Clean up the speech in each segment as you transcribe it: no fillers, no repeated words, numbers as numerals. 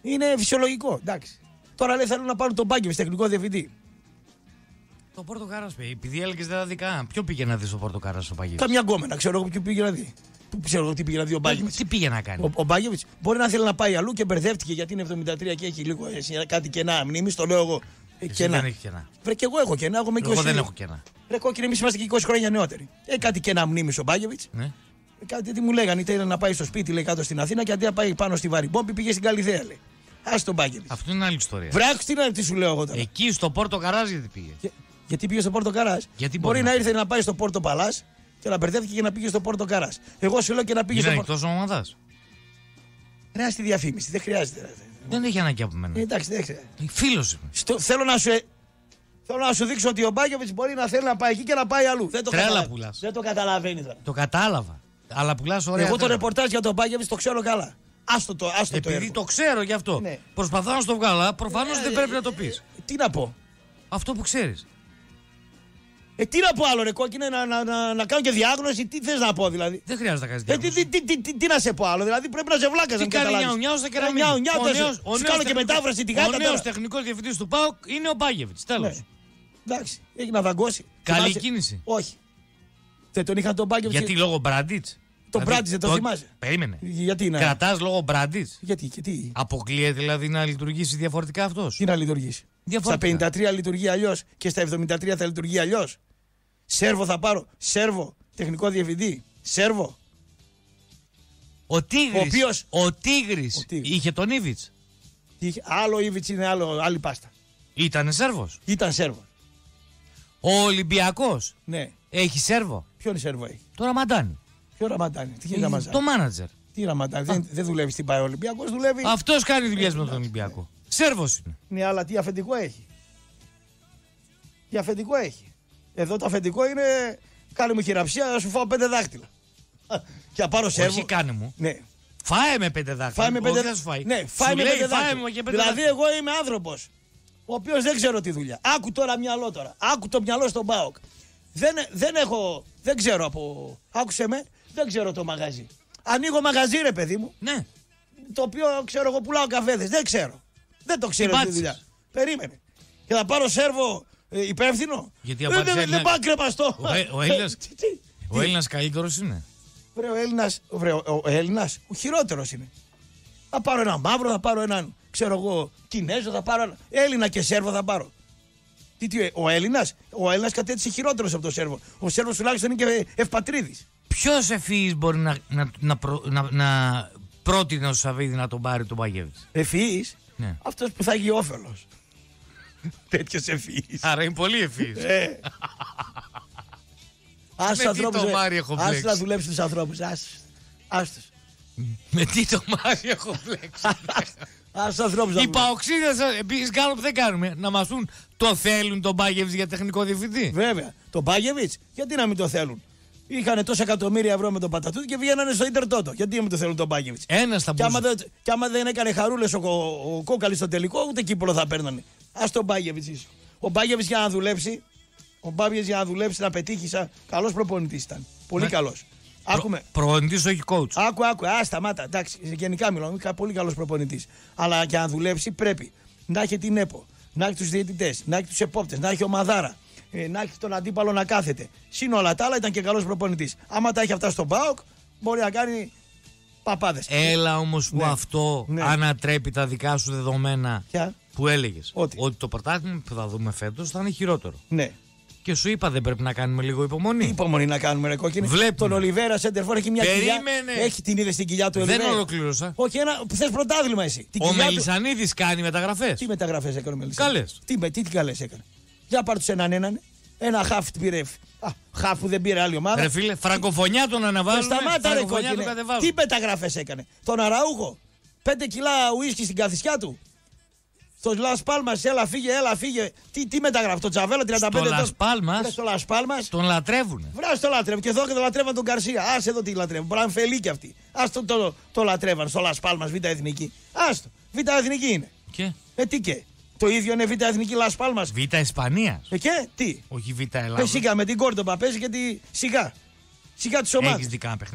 Είναι φυσιολογικό. Εντάξει. Τώρα λέει θέλουν να πάρουν τον Μπάκεβιτς τεχνικό διευθυντή. Το Πόρτο Κάρας, επειδή έλεγες δεν θα δει καν. Ποιο πήγε να δει στο Πόρτο Κάρας ο Μπάκεβιτς? Καμιά γκόμενα, ξέρω εγώ ποιο πήγε να δει. Πού ξέρω εγώ τι πήγε να δει ο Μπάκεβιτς. Τι πήγε να κάνει? Ο Μπάκεβιτς μπορεί να θέλει να πάει αλλού και μπερδεύτηκε γιατί είναι 73 και έχει λίγο κάτι κενά μνήμης. Το λέω εγώ. Κενά. Δεν έχει κενά. Βρε και εγώ έχω κενά. Εγώ δεν έχω κενά. Ρε κόκκινε, εμείς είμαστε και 20 χρόνια νεότεροι. Κάτι κενά μνήμης ο Μπάκεβιτς. Ναι. Κάτι τι μου λέγανε, ήθελε να πάει στο σπίτι λέει, κάτω στην Αθήνα και αντί να πάει πάνω στη Βαρυμπόμπη πήγε στην Καλυθέα. Λέει. Ας τον Μπάκεβιτς. Αυτό είναι άλλη ιστορία. Βράξ, τι σου λέω εγώ τώρα. Εκεί στο Πόρτο Καράζ γιατί πήγε? Γιατί πήγε στο Πόρτο Καράζ? Μπορεί να ήρθε να πάει στο Πόρτο Παλάς και να μπερδεύτηκε και να πήγε στο Πόρτο Καράζ. Εγώ σου λέω και να πήγε στο Πόρτο. Είναι εκτός ομάδας. Ρε στη διαφήμιση, δεν χρειάζεται. Δεν έχει ανάγκη από μένα. Εντάξει, δεν χρειάζεται. Φίλος είμαι. Θέλω να σου δείξω ότι ο Μπάκεβιτς μπορεί να θέλει να πάει εκεί και να πάει αλλού. Δεν το καταλαβαίνει τώρα. Το κατάλαβα. Αλλά πουλάς ωραία. Εγώ το ρεπορτάζ για τον Μπάκεβιτς το ξέρω καλά. Άστο επειδή το ξέρω γι' αυτό. Ναι. Προσπαθώ να στο βγάλω. Προφανώς δεν πρέπει να το πεις. Τι να πω? Αυτό που ξέρεις. Τι να πω άλλο, ρε κόκκινε, να κάνω και διάγνωση, τι θες να πω δηλαδή? Δεν χρειάζεται να κάνεις διάγνωση. Τι να σε πω άλλο, δηλαδή πρέπει να σε βλάκας. Τι κάνει νιάου στα κεραμίδια. Σου κάνω και μετάφραση τη γάτα. Ο νέος τεχνικός διευθυντής του ΠΑΟΚ είναι ο Μπάκεβιτς. Τέλος. Εντάξει, έχει να δαγκώσει. Καλή κίνηση. Όχι. Δεν τον είχαν τον Μπάκεβιτς. Γιατί λόγω Μπράντιτς? Τον Μπράντιτς δεν το θυμάσαι? Περίμενε. Γιατί να. Κρατάς λόγω Μπράντιτς? Γιατί. Αποκλείεται δηλαδή να λειτουργήσει διαφορετικά αυτός? Τι να λειτουργήσει? Στα 53 λειτουργεί αλλιώς και στα 73 θα λειτουργεί αλλιώς. Σέρβο θα πάρω. Σέρβο. Τεχνικό διευθυντή. Σέρβο. Ο Τίγρης είχε τον Ήβιτς. Άλλο Ήβιτς είναι άλλη πάστα. Ήτανε Σέρβος. Ήταν Σέρβο. Ο Ολυμπιακός. Ναι. Έχει Σέρβο. Ποιον Σέρβο έχει? Το Ραμαντάνι. Ποιο Ραμαντάνι? Τι Ραμαντάνι? Το μάνατζερ. Τι Ραμαντάνι? Δεν δουλεύει στην ΠΑΕ Ολυμπιακός, δουλεύει. Αυτός κάνει δουλειές με τον Ολυμπιακό. Σέρβος είναι. Ναι, αλλά τι αφεντικό έχει? Τι αφεντικό έχει? Εδώ το αφεντικό είναι κάνε μου χειραψία να σου φάω 5 δάχτυλα. Και να πάρω Σέρβο. Όχι κάνε μου. Ναι. Φάε με 5 δάχτυλα. Φάε με 5 δάχτυλα. Ναι, φάε με 5 δάχτυλα. Δηλαδή εγώ είμαι άνθρωπος ο οποίος δεν ξέρω τι δουλειά. Άκου τώρα μυαλό τώρα. Άκου το μυαλό στον ΠΑΟΚ. Δεν ξέρω από. Άκουσε με, δεν ξέρω το μαγαζί. Ανοίγω μαγαζί, ρε παιδί μου. Ναι. Το οποίο ξέρω εγώ πουλάω καφέδες. Δεν ξέρω. Δεν το ξέρω τη δουλειά. Περίμενε. Και θα πάρω Σέρβο υπεύθυνο. Γιατί δεν πάω κρεπαστό. Ο Έλληνας καλύτερος είναι. Ο Έλληνας ο χειρότερος είναι. Θα πάρω ένα μαύρο, θα πάρω έναν ξέρω εγώ Κινέζο, θα πάρω ένα Έλληνα και Σέρβο θα πάρω. Ο Έλληνας κατέτησε χειρότερος από τον Σέρβο. Ο Σέρβος τουλάχιστον είναι και ευπατρίδης. Ποιος ευφυής μπορεί να πρότεινε ο Σαββίδη να τον πάρει τον Μπάκεβιτς? Ευφυής? Ναι. Αυτός που θα γίνει όφελος. Τέτοιος ευφυής. Άρα είναι πολύ ευφυής. Ας τους ανθρώπους να δουλέψουν τους ανθρώπους. Άστος. Με τι το Μάρι έχω φλέξει? Οι παοξίδες επίσης κάνουν που δεν κάνουμε. Να μας πούν το θέλουν τον Μπάκεβιτς για τεχνικό διευθυντή? Βέβαια. Τον Μπάκεβιτς γιατί να μην το θέλουν? Είχανε τόσα εκατομμύρια ευρώ με τον Πατατούτη και βγαίνανε στο Ίντερ Τότο. Γιατί να μην το θέλουν τον Μπάκεβιτς? Ένας θα μπορούσε. Και άμα δεν έκανε χαρούλες ο Κόκαλης στο τελικό, ούτε κύπολο θα παίρνανε. Ας τον Μπάκεβιτς είσαι. Ο Μπάκεβιτς για να δουλέψει, να πετύχει, καλός προπονητής ήταν. Πολύ καλός. Προπονητής, όχι coach. Άκου, σταμάτα. Εντάξει, γενικά μιλάω. Πολύ καλός προπονητής. Αλλά για να δουλέψει πρέπει να έχει την ΕΠΟ, να έχει τους διαιτητές, να έχει τους επόπτες, να έχει ομαδάρα, να έχει τον αντίπαλο να κάθεται. Συν όλα τα άλλα ήταν και καλός προπονητής. Άμα τα έχει αυτά στον ΠΑΟΚ, μπορεί να κάνει παπάδες. Έλα όμως που αυτό ανατρέπει τα δικά σου δεδομένα που έλεγες. Ότι το πρωτάθλημα που θα δούμε φέτος θα είναι χειρότερο. Ναι. Και σου είπα δεν πρέπει να κάνουμε λίγο υπομονή. Τι υπομονή να κάνουμε, ρε κόκκινη? Βλέπουμε. Τον Ολιβέρα Σέντερφορ έχει μια κοιλιά. Έχει την είδε στην κοιλιά του Ολιβέρα. Δεν ολοκλήρωσα. Όχι, θες πρωτάθλημα εσύ. Ο Μελισσανίδης κάνει μεταγραφές. Τι μεταγραφές έκανε ο Μελισσανίδης? Καλές. Τι καλές έκανε? Για πάρ' τους έναν. Ένα χαφ πήρε. Χαφ που δεν πήρε άλλη ομάδα. Ρε φίλε, φραγκοφωνιά τον αναβάζουν. Σταμάτα, ρε κόκκινε. Τι μεταγραφές έκανε? Τον Αραούχο. 5 κιλά ουίσκι στην καθισιά του. Στο Λας Πάλμας, έλα φύγε. Τι μεταγράφει, το Τζαβέλα 35 ετών. Στο Λας Πάλμας. Τον λατρεύουνε. Βράζει το λατρεύουν. Και εδώ και το λατρεύαν τον Γκαρσία. Άσε εδώ τι λατρεύουν. Μπραμφελί κι αυτοί. Άστο το λατρεύαν στο Λας Πάλμας, Β' Εθνική. Άστο. Β' Εθνική είναι. Και. Τι και. Το ίδιο είναι Β' Εθνική Λας Πάλμας. Β' Ισπανίας. Και τι. Όχι Β' Ελλάδα. Σιγά με την Κόρντομπα παίζει και τη. Σιγά. Σιγά τη ομάδα. Έχεις δει κανένα παιχνίδι?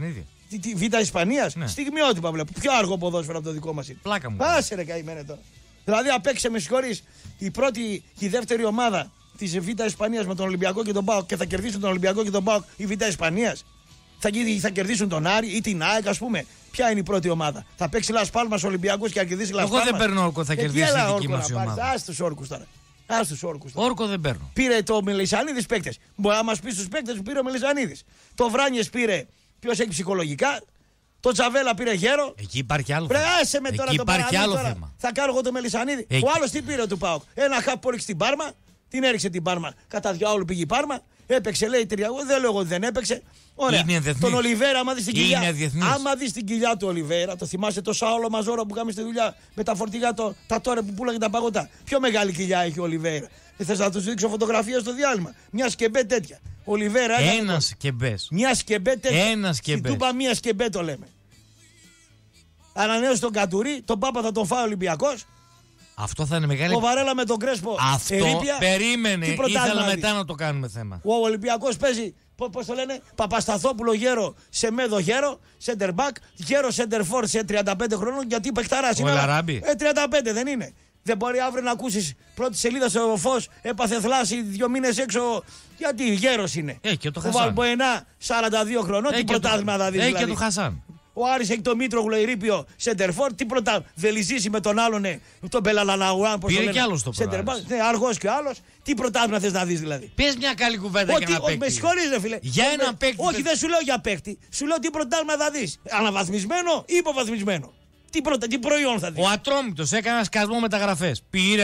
Τη Β' Ισπανίας. Ναι. Στιγμιότυπα βλέπω. Πιο αργό ποδόσφαιρο από το δικό μας είναι. Πλάκα μου. Άσε ρε καημένε τώρα. Δηλαδή απέξε με συγχωρείς η πρώτη και η δεύτερη ομάδα της Β' Ισπανίας με τον Ολυμπιακό και τον ΠΑΟΚ και θα κερδίσουν τον Ολυμπιακό και τον ΠΑΟΚ η Β' Ισπανίας. Θα κερδίσουν τον Άρη ή την ΑΕΚ, ας πούμε. Ποια είναι η πρώτη ομάδα? Θα παίξει Λας Πάλμας Ολυμπιακός και θα κερδίσει Λας Πάλμας. Εγώ δεν παίρνω όρκο, θα κερδίσει η δική μας ομάδα. Ας τους όρκους τώρα. Όρκο δεν παίρνω. Πήρε το Μελισσανίδης παίκτες. Μπορεί να μας πει στους παίκτες που πήρε ο Μελισσανίδης. Το Βράνιες πήρε ποιος έχει ψυχολογικά. Το Τσαβέλα πήρε γέρο. Εκεί υπάρχει άλλο θέμα. Άσε με τώρα το παράδειγμα. Θα κάνω εγώ το Μελισσανίδη. Ο άλλος τι πήρε του ΠΑΟΚ? Ένα χαπ που έριξε την Πάρμα. Την έριξε την Πάρμα. Κατά διάολο πήγε η Πάρμα. Έπαιξε, λέει 3. Δεν λέω εγώ ότι δεν έπαιξε. Ωραία. Τον Ολιβέρα, άμα δεις την κοιλιά. Άμα δεις την κοιλιά του Ολιβέρα, το θυμάσαι το Σάολο Μαζόρο που κάνουμε στη δουλειά με τα φορτηγά, τα τώρα που πουλάγε τα παγωτά. Πιο μεγάλη κοιλιά έχει ο Ολιβέρα. Θες να του δείξω φωτογραφία στο διάλειμμα? Μια σκεμπέ τέτοια. Ολιβέρα. Ένα σκεμπέ. Μια σκεμπέ τέτοια. Ένα σκεμπέ. Του είπα μια σκεμπέ το λέμε. Ανανέωσε τον Κατουρί, τον Πάπα θα τον φάει ο Ολυμπιακός. Αυτό θα είναι μεγάλη. Ο Βαρέλα με τον Κρέσπο. Αυτό ερήπια, περίμενε. Ήθελα μετά να το κάνουμε θέμα. Ο Ολυμπιακός παίζει, πώς το λένε, Παπασταθόπουλο γέρο, Σεμέδο γέρο, center back, γέρο center for σε 35 χρόνων, γιατί παιχταράς είναι. 35 δεν είναι. Δεν μπορεί αύριο να ακούσεις πρώτη σελίδα στο Φως, έπαθε θλάση 2 μήνες έξω. Γιατί γέρος είναι. Και το ο Βαλμποενά 42 χρονών, τι πρωτάθλημα θα δεις? Και το Χασάν. Ο Άρης έχει το Μήτρογλου Ερήπιο σεντερφόρ. Τι πρώτα Βελιζήσει με τον άλλον, τον Μπελαλαναουάν. Πήρε κι άλλο το πρώτο. Ναι, αργός κι άλλο. Τι πρωτάθλημα θες να δεις δηλαδή? Πες μια καλή κουβέντα για ένα παίκτη. Με συγχωρείς ρε φίλε. Για ένα παίκτη. Όχι, δεν σου λέω για παίκτη. Σου λέω τι πρωτάθλημα θα δεις. Αναβαθμισμένο ή υποβαθμισμένο? Τι προϊόν θα δεις? Ο Ατρόμητος έκανε ένα σκασμό μεταγραφές. Πήρε.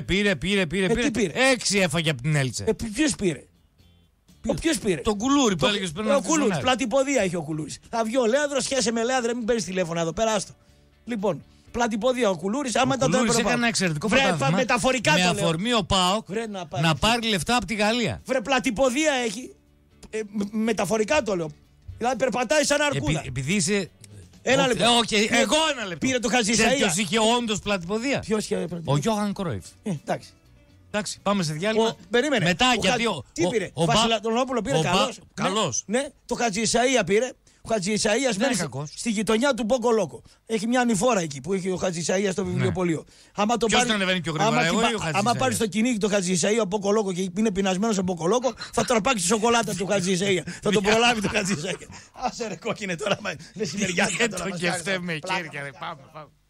6 έφαγε από την Έλτσε. Ποιος πήρε? Ποιος πήρε? Τον Κουλούρι που έλεγες πριν. Ο Κουλούρι, πλατυποδία έχει ο Κουλούρις. Θα βγει ο Λέανδρος, σχέσε με Λέανδρε, μην παίρνεις τηλέφωνα εδώ, περάστο. Λοιπόν, πλατυποδία ο Κουλούρις, άμα ήταν το Κουλούρις έκανε ένα εξαιρετικό πρωτάθλημα. Μεταφορικά με αφορμή ο ΠΑΟΚ να πάρει λεφτά από τη Γαλλία. Βρε, πλατυποδία έχει. Μεταφορικά το λέω. Δηλαδή περπατάει σαν αρκούδα. Επειδή είσαι. Ένα λεπτό. Εγώ ένα λεπτό. Πήρε το Χατζησαΐα. Ποιος είχε όντως πλατυποδία? Ποιος είχε πλατυποδία? Ο Γιώχαν Κρόιφ. Εντάξει, πάμε σε διάλειμμα. Περίμενε. Μετά γιατί τι πήρε? Ο Βασιλατονόπουλο πήρε καλός. Ναι, το Χατζησαΐα πήρε. Ο Χατζησαΐας μένει στη γειτονιά του Μπόκο Λόκο. Έχει μια ανηφόρα εκεί που έχει ο Χατζησαΐας στο βιβλιοπωλείο. Ποιος τον ανεβαίνει πιο γρήγορα, εγώ ή ο Χατζησαΐας? Άμα πάρει στο κυνήγι το Χατζησαΐα ο Μπόκο Λόκο και είναι πεινασμένος από Μπόκο Λόκο, θα τραπάξει τη σοκολάτα του Χατζησαΐα. Θα τον προλάβει το Χατζησαΐα. Άσε ρε κόκκινε τώρα. Δεν το κεφτεύει με χέρια. Πάμε.